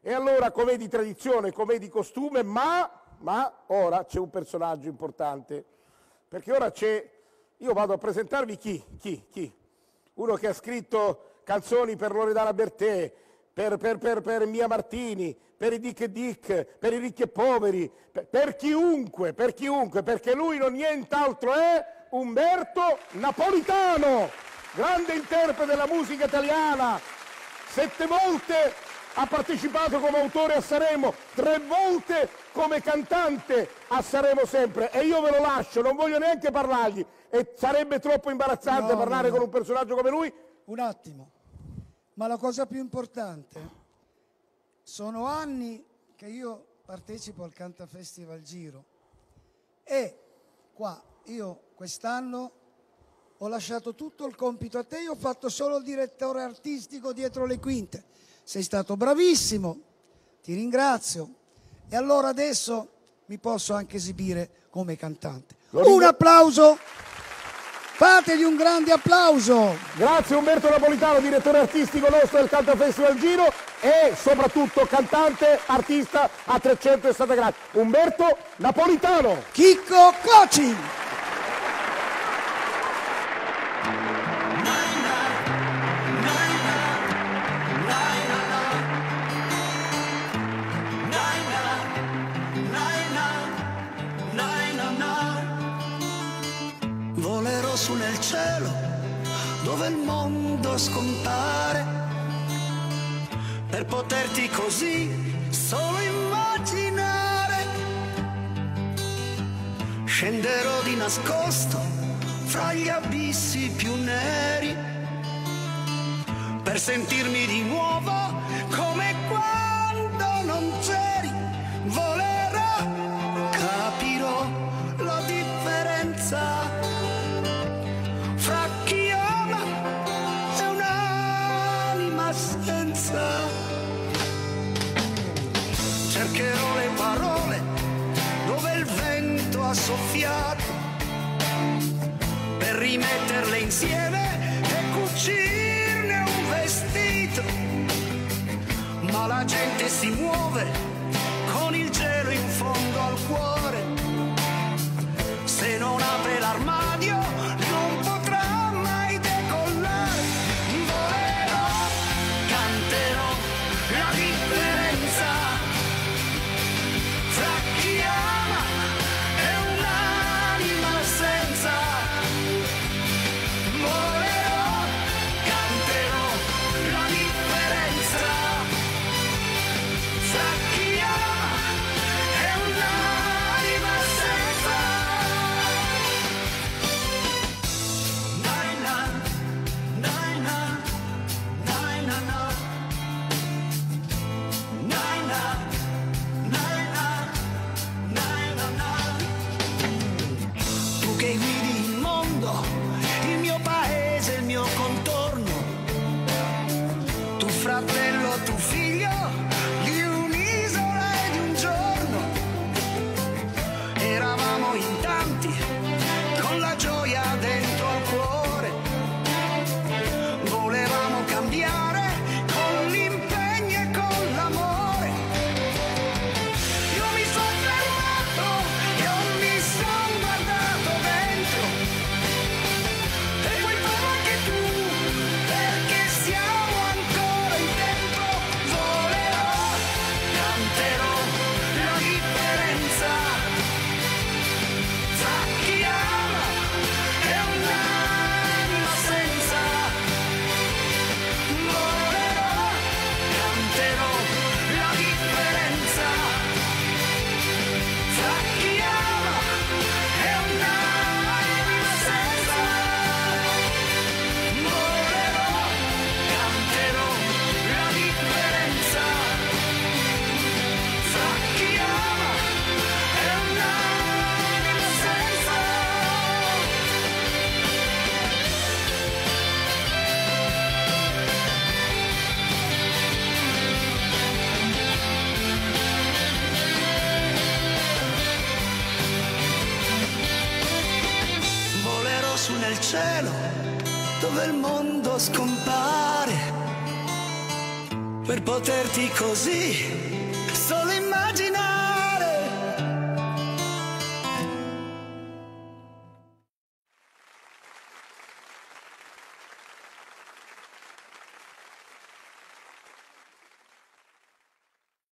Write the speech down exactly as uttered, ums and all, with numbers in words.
E allora, com'è di tradizione, com'è di costume, ma, ma ora c'è un personaggio importante, perché ora c'è, io vado a presentarvi chi, chi, chi? Uno che ha scritto canzoni per Loredana Bertè, per, per, per, per Mia Martini, per i Dick e Dick, per i ricchi e poveri, per, per chiunque, per chiunque, perché lui non nient'altro è Umberto Napolitano, grande interprete della musica italiana, sette volte ha partecipato come autore a Sanremo, tre volte come cantante a Sanremo sempre, e io ve lo lascio, non voglio neanche parlargli, e sarebbe troppo imbarazzante no, parlare no, no. con un personaggio come lui. Un attimo, ma la cosa più importante, sono anni che io partecipo al Canta Festival Giro e qua io quest'anno ho lasciato tutto il compito a te, io ho fatto solo il direttore artistico dietro le quinte. Sei stato bravissimo, ti ringrazio. E allora adesso mi posso anche esibire come cantante. Un applauso, fategli un grande applauso. Grazie Umberto Napolitano, direttore artistico nostro del Canta Festival Giro e soprattutto cantante, artista a trecentosessanta gradi. Umberto Napolitano. Chicco Coci. Volerò su nel cielo dove il mondo scompare per poterti così solo immaginare. Scenderò di nascosto fra gli abissi più neri per sentirmi di nuovo come quando non c'eri. Volerò, capirò la differenza fra chi ama e un'anima senza. Cercherò le parole dove il vento ha soffiato per rimetterle insieme e cucirne un vestito. Ma la gente si muove con il gelo in fondo al cuore. Se non apre l'armadio non potrà mai decollare. Volerò, canterò la differenza fra chi ama e un'anima senza. Volerò, canterò la differenza fra chi ama e un'anima senza. Tu che guidi il mondo, il mio paese, il mio contorno, tu fratello, tu figlio di un'isola e di un giorno, eravamo in tanti con la gioia dentro al cuore, volevamo cambiare con l'impegno e con l'amore. Io mi sono fermato, io mi sono guardato dentro e puoi farlo anche tu, perché siamo ancora in tempo. Volerò, canterò la differenza tra chi ama e un'anima senza. Volerò, canterò la differenza fra chi ama e un'anima senza. Volerò, canterò la differenza fra chi ama e un'anima senza. Volerò su nel cielo dove il mondo scompare per poterti così solo immaginare.